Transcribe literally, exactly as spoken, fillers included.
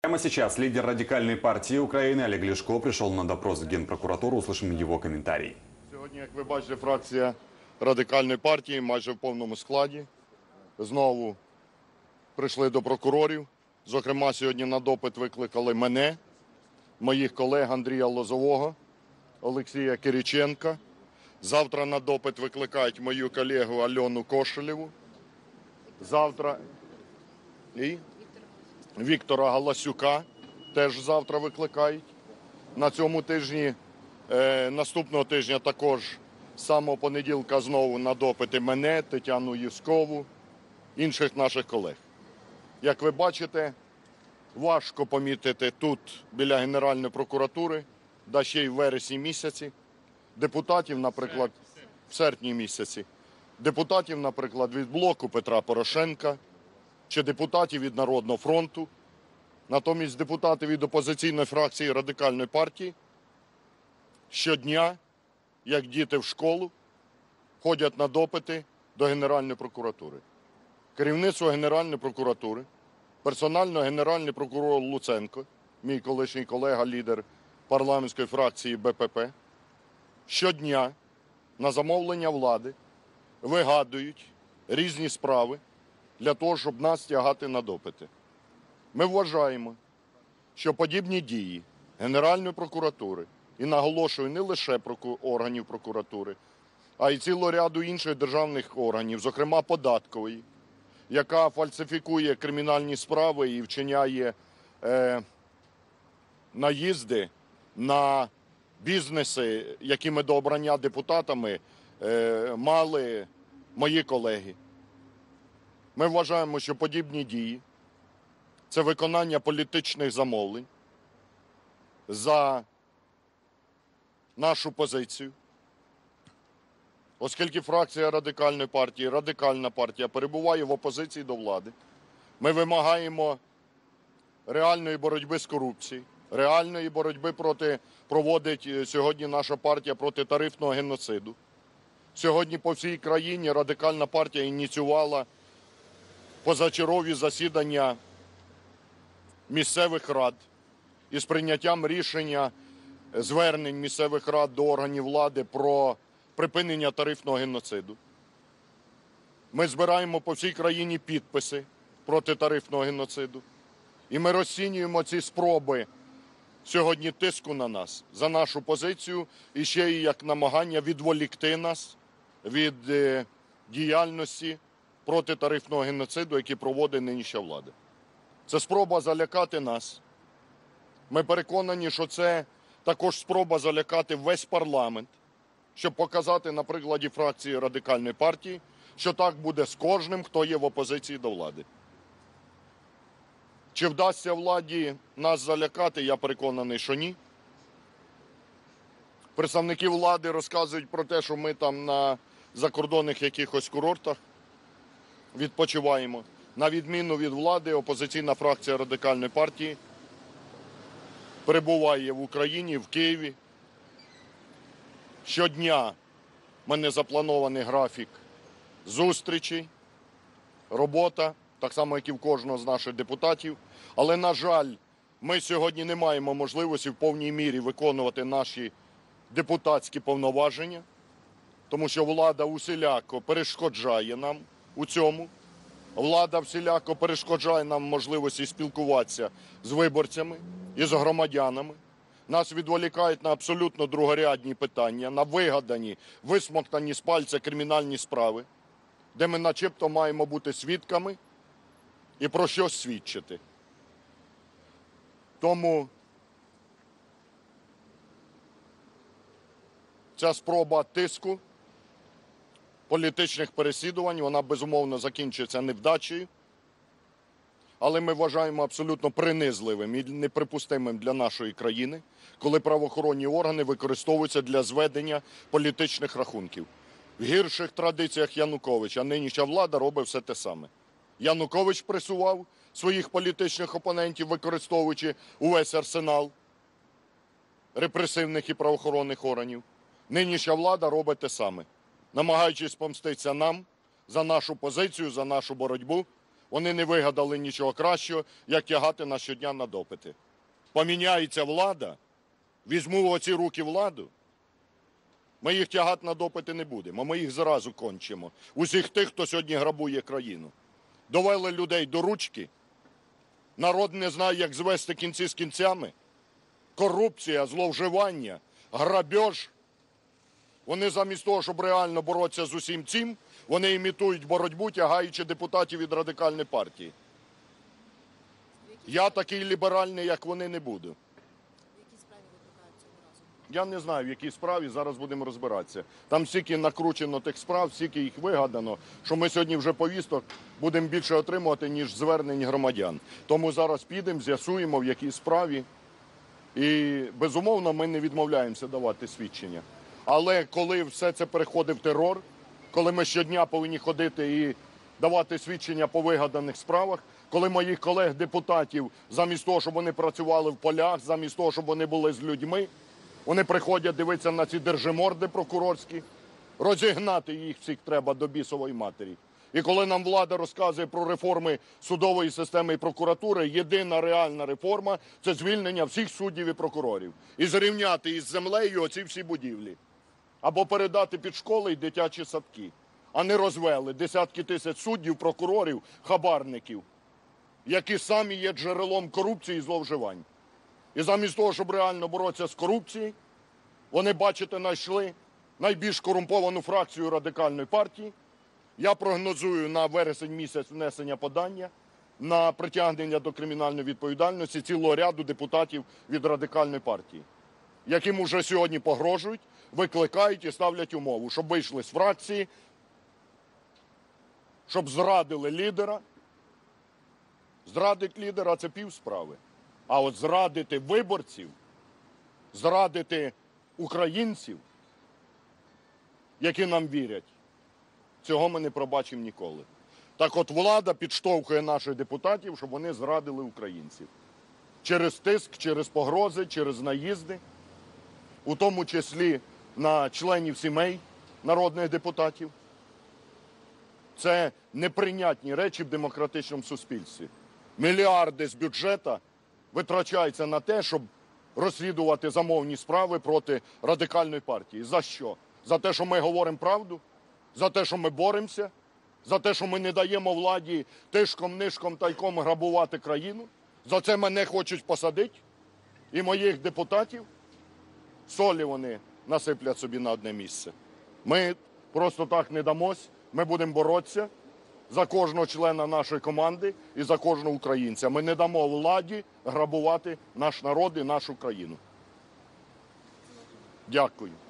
Прямо сейчас лидер радикальной партии Украины Олег Ляшко пришел на допрос в Генпрокуратуру. Услышим его комментарий. Сьогодні, як ви бачите, фракція Радикальної партії майже в повному складі. Знову прийшли до прокурорів. Зокрема, сьогодні на допит викликали мене, моїх колег Андрія Лозового, Олексія Кириченка. Завтра на допит викликають мою колегу Альону Кошелєву. Завтра і Віктора Галасюка теж завтра викликають. На цьому тижні, е, наступного тижня також з самого понеділка знову на допити мене, Тетяну Євськову, інших наших колег. Як ви бачите, важко помітити тут, біля Генеральної прокуратури, да ще й в вересні місяці, депутатів, наприклад, в серпні місяці, депутатів, наприклад, від блоку Петра Порошенка чи депутатів від Народного фронту. Натомість депутати від опозиційної фракції Радикальної партії щодня, як діти в школу, ходять на допити до Генеральної прокуратури. Керівництво Генеральної прокуратури, персонально Генеральний прокурор Луценко, мій колишній колега, лідер парламентської фракції Бе Пе Пе, щодня на замовлення влади вигадують різні справи для того, щоб нас тягати на допити. Ми вважаємо, що подібні дії Генеральної прокуратури, і наголошую, не лише органів прокуратури, а й цілого ряду інших державних органів, зокрема податкової, яка фальсифікує кримінальні справи і вчиняє е, наїзди на бізнеси, якими до обрання депутатами е, мали мої колеги. Ми вважаємо, що подібні дії – це виконання політичних замовлень за нашу позицію. Оскільки фракція Радикальної партії, Радикальна партія перебуває в опозиції до влади, ми вимагаємо реальної боротьби з корупцією, реальної боротьби проти, проводить сьогодні наша партія проти тарифного геноциду. Сьогодні по всій країні Радикальна партія ініціювала позачергові засідання місцевих рад із прийняттям рішення звернень місцевих рад до органів влади про припинення тарифного геноциду. Ми збираємо по всій країні підписи проти тарифного геноциду. І ми розцінюємо ці спроби сьогодні тиску на нас за нашу позицію і ще й як намагання відволікти нас від е, діяльності проти тарифного геноциду, який проводить нинішня влада. Це спроба залякати нас. Ми переконані, що це також спроба залякати весь парламент, щоб показати на прикладі фракції Радикальної партії, що так буде з кожним, хто є в опозиції до влади. Чи вдасться владі нас залякати, я переконаний, що ні. Представники влади розказують про те, що ми там на закордонних якихось курортах відпочиваємо. На відміну від влади, опозиційна фракція Радикальної партії перебуває в Україні, в Києві. Щодня в мене запланований графік зустрічей, робота, так само, як і в кожного з наших депутатів. Але, на жаль, ми сьогодні не маємо можливості в повній мірі виконувати наші депутатські повноваження, тому що влада усіляко перешкоджає нам у цьому. Влада всіляко перешкоджає нам можливості спілкуватися з виборцями і з громадянами. Нас відволікають на абсолютно другорядні питання, на вигадані, висмоктані з пальця кримінальні справи, де ми начебто маємо бути свідками і про що свідчити. Тому ця спроба тиску, політичних переслідувань, вона безумовно закінчиться невдачею, але ми вважаємо абсолютно принизливим і неприпустимим для нашої країни, коли правоохоронні органи використовуються для зведення політичних рахунків. В гірших традиціях Януковича нинішня влада робить все те саме. Янукович пресував своїх політичних опонентів, використовуючи увесь арсенал репресивних і правоохоронних органів. Нинішня влада робить те саме, намагаючись помститися нам за нашу позицію, за нашу боротьбу, Вони не вигадали нічого кращого, як тягати нас щодня на допити. Поміняється влада, візьму в оці руки владу, ми їх тягати на допити не будемо, ми їх зразу кончимо. Усіх тих, хто сьогодні грабує країну. Довели людей до ручки, народ не знає, як звести кінці з кінцями. Корупція, зловживання, грабеж. Вони замість того, щоб реально боротися з усім цим, вони імітують боротьбу, тягаючи депутатів від Радикальної партії. Я такий ліберальний, як вони, не буду. Я не знаю, в якій справі, зараз будемо розбиратися. Там стільки накручено тих справ, стільки їх вигадано, що ми сьогодні вже повісток будемо більше отримувати, ніж звернень громадян. Тому зараз підемо, з'ясуємо, в якій справі. І, безумовно, ми не відмовляємося давати свідчення. Але коли все це переходить в терор, коли ми щодня повинні ходити і давати свідчення по вигаданих справах, коли моїх колег-депутатів, замість того, щоб вони працювали в полях, замість того, щоб вони були з людьми, вони приходять дивитися на ці держиморди прокурорські, розігнати їх всіх треба до бісової матері. І коли нам влада розказує про реформи судової системи і прокуратури, єдина реальна реформа – це звільнення всіх суддів і прокурорів. І зрівняти із землею оці всі будівлі. Або передати під школи і дитячі садки. А не розвели десятки тисяч суддів, прокурорів, хабарників, які самі є джерелом корупції і зловживань. І замість того, щоб реально боротися з корупцією, вони, бачите, знайшли найбільш корумповану фракцію Радикальної партії. Я прогнозую на вересень місяць внесення подання на притягнення до кримінальної відповідальності цілого ряду депутатів від Радикальної партії, яким уже сьогодні погрожують, викликають і ставлять умову, щоб вийшли з фракції, щоб зрадили лідера. Зрадити лідера – це пів справи. А от зрадити виборців, зрадити українців, які нам вірять, цього ми не пробачимо ніколи. Так от влада підштовхує наших депутатів, щоб вони зрадили українців. Через тиск, через погрози, через наїзди, у тому числі на членів сімей народних депутатів. Це неприйнятні речі в демократичному суспільстві. Мільярди з бюджету витрачаються на те, щоб розслідувати замовні справи проти Радикальної партії. За що? За те, що ми говоримо правду? За те, що ми боремося? За те, що ми не даємо владі тишком-нишком тайком грабувати країну? За це мене хочуть посадити? І моїх депутатів? Солі вони насиплять собі на одне місце. Ми просто так не дамось. Ми будемо боротися за кожного члена нашої команди і за кожного українця. Ми не дамо владі грабувати наш народ і нашу країну. Дякую.